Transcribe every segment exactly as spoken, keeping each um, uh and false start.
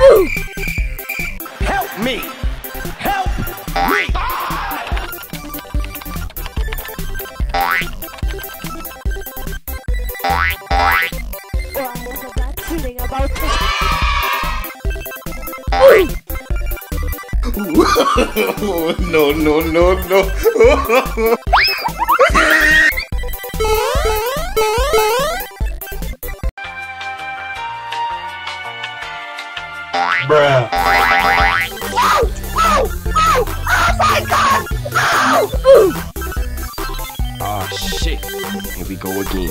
Help me! Help me! Oh, I have a bad feeling about this. No, no, no, no. Bruh. Oh, oh, oh, oh my God! Oh! Ah, shit. Here we go again.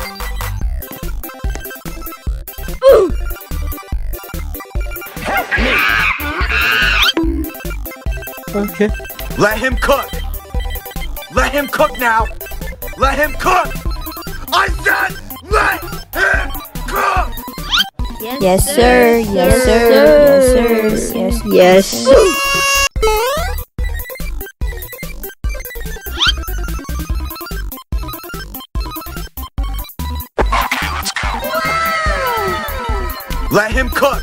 Help me! Okay. Let him cook! Let him cook now! Let him cook! I said let him cook! Yes, sir. Yes, sir. Yes, sir. Yes, yes. Let him cook!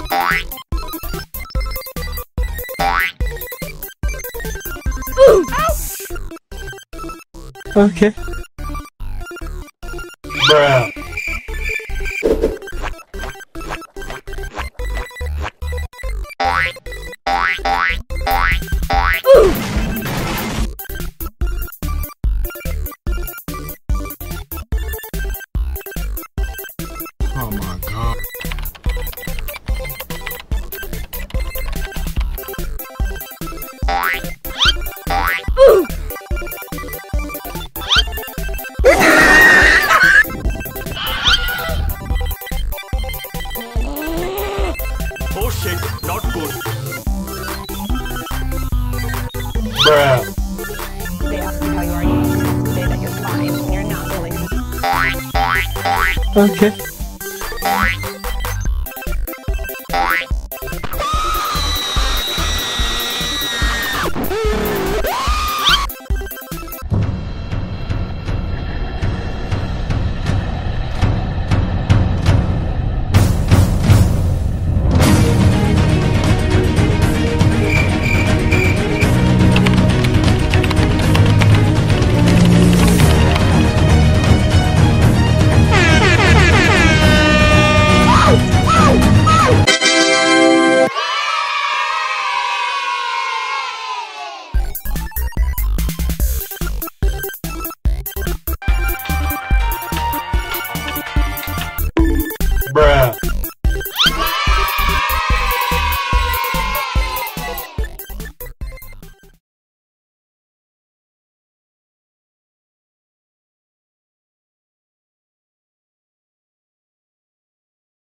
Okay. Bruh. Oh my God. Oh shit, not good. Bruh. They ask you how you are, you say that you're fine, and you're not really. Okay.